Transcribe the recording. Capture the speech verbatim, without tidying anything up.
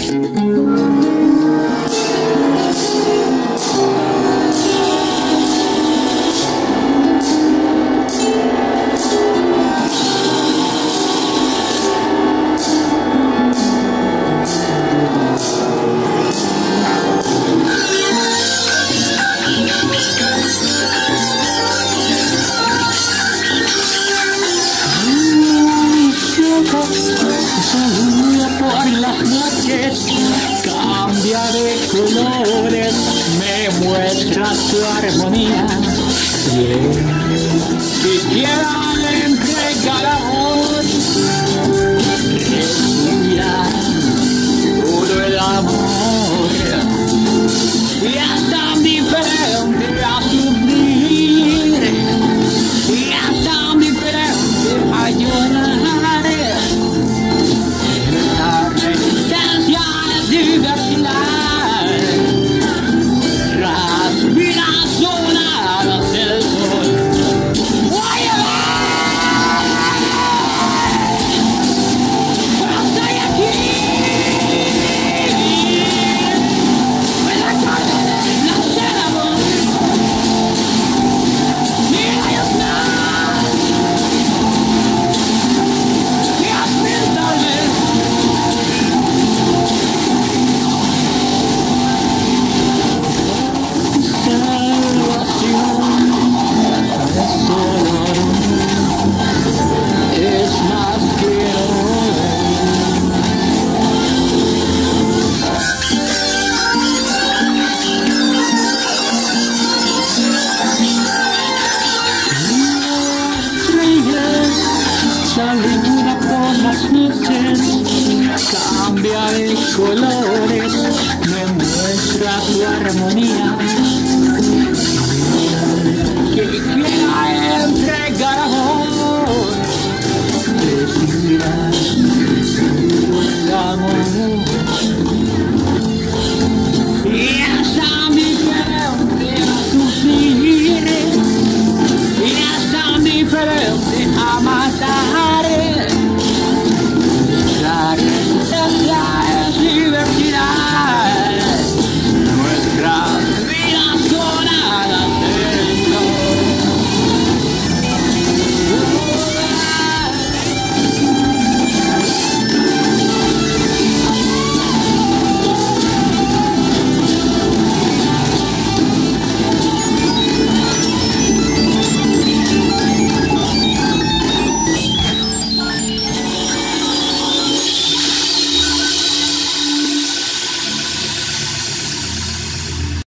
Por las noches cambia de colores, me muestra su armonía. Si quiera le entregará recibirá todo el amor. Y es tan diferente a sufrir, y es tan diferente a llorar. Sale una por las noches, cambia de color.